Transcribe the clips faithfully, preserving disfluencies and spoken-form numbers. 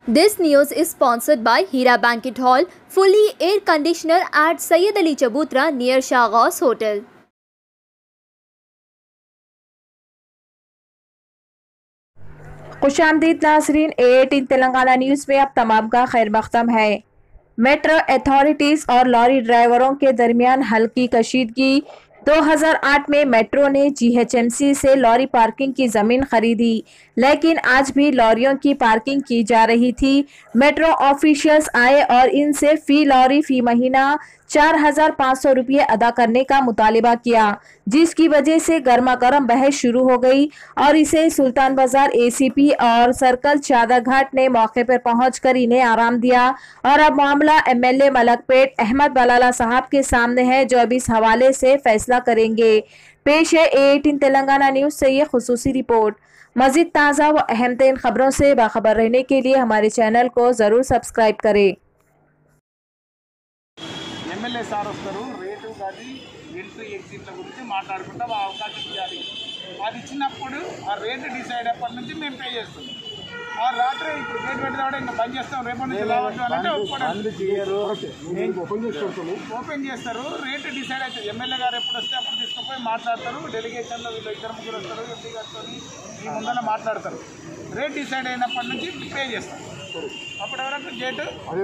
This news is sponsored by Hira Banquet Hall, fully air conditioner at Sayyid Ali Chabutra near Shahghaus Hotel. खुशामदीद नाजरीन, eighteen Telangana news में आप तमाम का खैर मक़दम है। मेट्रो अथॉरिटीज़ और लॉरी ड्राइवरों के दरमियान हल्की कशीदगी। दो हज़ार आठ में मेट्रो ने जीएचएमसी से लॉरी पार्किंग की ज़मीन खरीदी, लेकिन आज भी लॉरियों की पार्किंग की जा रही थी। मेट्रो ऑफिशियल्स आए और इनसे फ़ी लॉरी फ़ी महीना चार हज़ार पाँच सौ रुपये अदा करने का मुतालिबा किया, जिसकी वजह से गर्मा गर्म बहस शुरू हो गई और इसे सुल्तान बाजार एसीपी और सर्कल चादर घाट ने मौके पर पहुंचकर इन्हें आराम दिया। और अब मामला एमएलए मलकपेट अहमद बलाला साहब के सामने है, जो अब इस हवाले से फैसला करेंगे। पेश है एटीन तेलंगाना न्यूज़ से ये खुसूसी रिपोर्ट। मज़ीद ताज़ा व अहम तरीन खबरों से बाखबर रहने के लिए हमारे चैनल को ज़रूर सब्सक्राइब करें। ఎమ్మెల్యే సార్ వస్తారు, రేటు అది ఎంట్రీ ఎగ్జిట్ల గురించి మాట్లాడుకుంటా ఆ అవకాశం ఇవ్వాలి. అది ఇచ్చినప్పుడు ఆ రేటు డిసైడ్ అప్పటి నుంచి మేము పే చేస్తున్నాం. ఆ రాత్రి ఇప్పుడు గేట్ పెట్టినప్పుడు ఇంకా బంద్ చేస్తాం, రేపటి నుంచి రావచ్చు అంటే ఓపెన్ చేస్తారు. రేటు డిసైడ్ అవుతుంది. ఎమ్మెల్యే గారు ఎప్పుడు వస్తే అప్పుడు తీసుకుపోయి మాట్లాడతారు. డెలిగేషన్లో వీళ్ళు ఇద్దరు ముగ్గురు వస్తారు, ఎంపీ గారితో ఈ ముందర మాట్లాడతారు. రేట్ డిసైడ్ అయినప్పటి నుంచి పే చేస్తాం. అప్పటి వరకు గేట్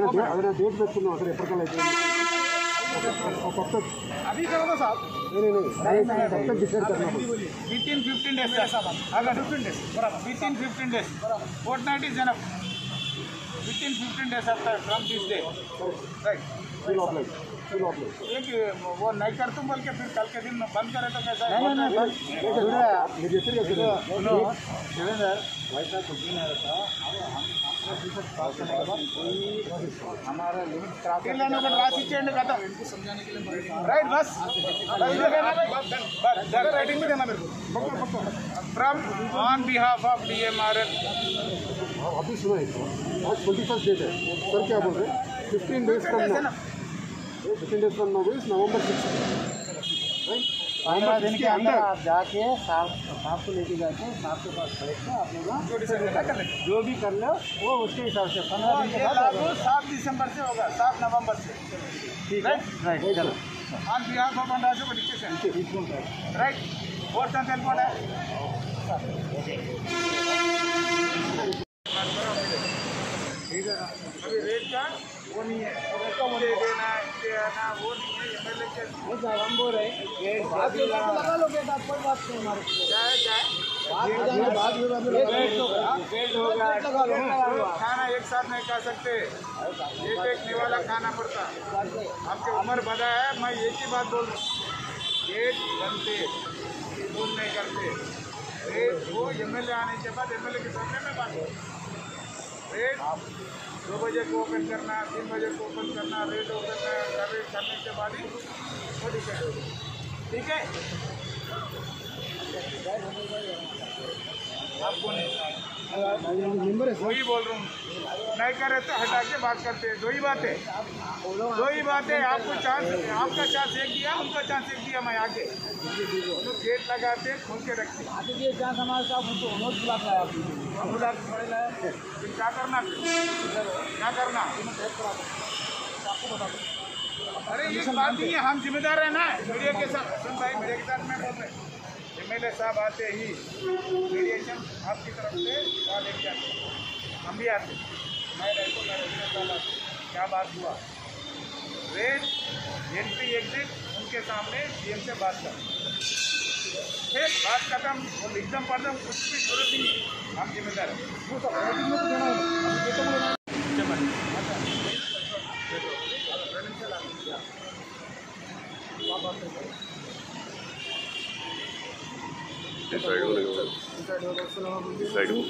अभी करो साहब, नहीं नहीं नहीं कब तक डिसाइड करना पड़ेगा? विथिन फिफ्टीन डेज अगर फिफ्टीन डेज बराबर within fifteen days fortnight is enough. Within fifteen days after from this day right. Fill of like fill of like एक वो नहीं कर तुम बोल के फिर कल के दिन बंद करे तो कैसा है? नहीं नहीं मेरी जैसे नो देवेंद्र वैसा कुछ नहीं रहता. हमारा लिमिट क्रॉस करने को राशि चेंज करता इनको समझाने के लिए राइट. बस बस जगह राइटिंग में देना मेरे को from on behalf of DMRL. अभी सुना है आज ट्वेंटी फर्स्ट डेट है सर, क्या बोल रहे हैं? फिफ्टीन डेज कम ना फिफ्टीन डेज कम ना हुए नवंबर सिक्स राइट. पंद्रह दिन के अंदर आप जाके साहब साहब को लेके जाके साहब के पास बैठ के आप लोग जो भी कर लो वो उसके हिसाब से पंद्रह दिन के बाद सात दिसंबर से होगा, सात नवंबर से. ठीक है राइट. चलो ऑन बिहाफ ऑफ अंडाजो डिस्कशन राइट. और टेलीफोन है ठीक है. अभी रेट का वो नहीं है, मुझे देना देना वो नहीं है. एमएलए के हम बोल रहे हैं लगा लो गेट. आप कोई बात नहीं हमारे चाहे चाहे खाना एक साथ नहीं खा सकते, एक एक निवाला खाना पड़ता. आपकी उम्र बड़ा है, मैं एक ही बात बोल रहा हूँ, गेट बनते फोन नहीं करते. रेट वो एमएलए आने के बाद एमएलए के सामने में बात करो. रेट दो बजे को ओपन करना, तीन बजे को ओपन करना, रेट ओपन करने करने के बाद ही वो डिसाइड होगा. ठीक है. आपको नहीं वही बोल रहा हूँ, नहीं करे तो हटा के बात करते हैं. दो ही बात है, दो ही बात है. आपको चांस, आपका चांस एक दिया, उनका चांस एक दिया. मैं आगे तो गेट लगाते खोल के रखते आगे चांस हमारे साथ उनको नोट बुलाता है. फिर क्या करना, क्या करना आपको बता दो. अरे ये बात नहीं है, हम जिम्मेदार है ना मीडिया के साथ. सुन भाई, मीडिया के साथ मैं बोल रहे एमएलए साहब आते ही मीडिएशन आपकी तरफ से कॉल लेके आते, हम भी आते. मैं रहता मैं रहता क्या बात हुआ, रेट एंट्री एग्जिट उनके सामने सीएम से बात कर. फिर बात खत्म, वो एकदम पढ़ कुछ भी जरूरत नहीं. हम जिम्मेदार हैं. साइड साइड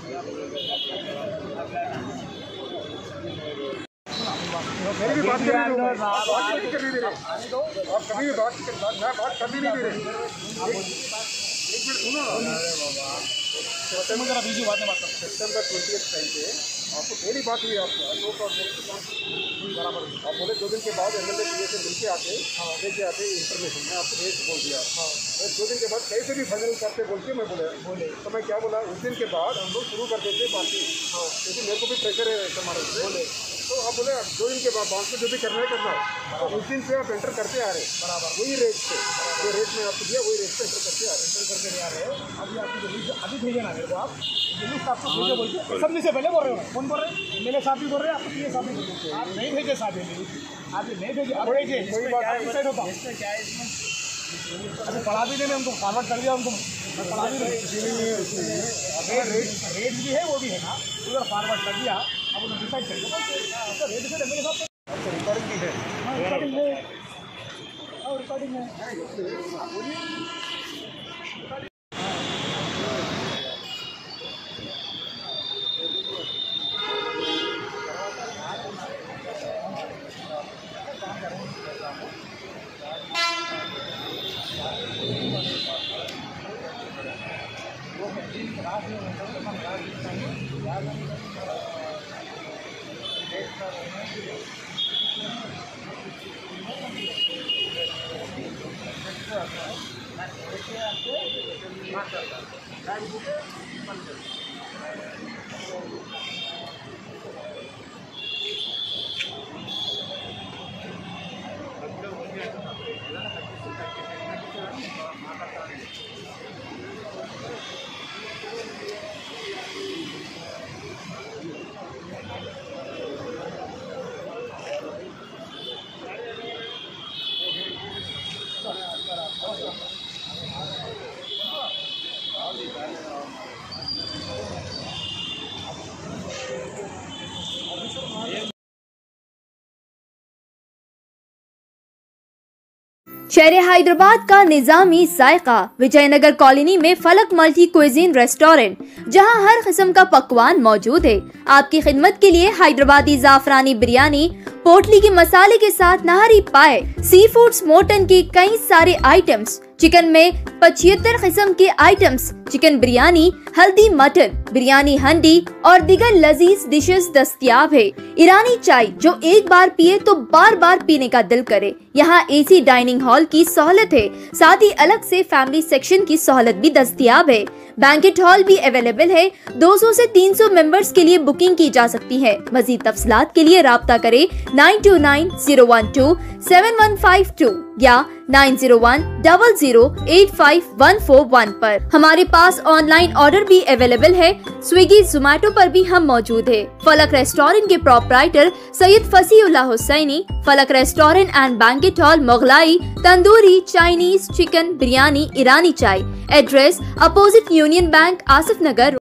मेरी भी बात करें. बात करने दे रहे, आप कभी भी बात कर बात मैं बात करने नहीं दे रहे। एक मिनट सुनो ना, सितंबर जरा बीजी बात में बात करते हैं। सितंबर ट्वेंटी टाइम पे आपको पहली बात हुई, आपको अशोक और बराबर आप बोले दो दिन के बाद एम एल ए पी से मिलके आते लेके आते इन्फॉर्मेशन, मैं आपको भेज बोल दिया। हाँ दो दिन के बाद कैसे भी फाइनल करते बोल के मैं बोले बोले तो मैं क्या बोला, उस दिन के बाद हम लोग शुरू कर देते पार्टी। हाँ क्योंकि मेरे को भी प्रेशर है हमारे से बोले, तो आप बोले दो दिन के बाद बांस में जो भी करना है करना है, तो उस दिन से आप एंटर करते आ रहे बराबर वही रेट से, जो रेट में आपको दिया वही रेट से एंटर करते आ रहे एंटर करते आ रहे अभी आपकी जल्दी अभी भेजे ना मेरे को, आप लिस्ट आपको भेजे बोल के सबने से पहले बोल रहे हो, कौन बोल रहे हैं, मेरे साथ भी बोल रहे हैं, आपको पी ए साहब भी बोल रहे हैं, आप नहीं भेजे साहब आप नहीं भेजे, आप भेजे कोई बात डिसाइड होता अभी पढ़ा भी देने हमको फॉरवर्ड कर दिया हमको, पढ़ा भी रेट रेट भी है वो भी है ना, उधर फॉरवर्ड कर दिया, अब उन्होंने डिसाइड कर दिया रेट से मेरे साथ रिकॉर्डिंग भी है, रिकॉर्डिंग है और रिकॉर्डिंग है। शहर हैदराबाद का निजामी जायका विजयनगर कॉलोनी में फलक मल्टी क्विजीन रेस्टोरेंट, जहां हर किस्म का पकवान मौजूद है। आपकी खिदमत के लिए हैदराबादी जाफरानी बिरयानी, पोटली के मसाले के साथ नहरी पाए, सी फूड्स मोटन के कई सारे आइटम्स, चिकन में पचहत्तर किस्म के आइटम्स, चिकन बिरयानी, हल्दी मटन, बिरयानी हंडी और दिगर लजीज डिशेस दस्तयाब है। ईरानी चाय जो एक बार पिए तो बार बार पीने का दिल करे। यहाँ एसी डाइनिंग हॉल की सहूलत है, साथ ही अलग से फैमिली सेक्शन की सहूलत भी दस्तयाब है। बैंकेट हॉल भी अवेलेबल है। दो सौ से तीन सौ मेंबर्स के लिए बुकिंग की जा सकती है। मजीद तफसीलात के लिए राब्ता करें nine two nine zero one two seven one five two या nine zero one double zero eight five one four one पर। हमारे पास ऑनलाइन ऑर्डर भी अवेलेबल है। स्विगी जोमेटो पर भी हम मौजूद है। फलक रेस्टोरेंट के proprietor Syed Fasiullah Hussaini, Falak restaurant and banquet hall, Mughlai, tandoori, Chinese, chicken, biryani, Irani चाय। Address opposite Union Bank, Asif नगर।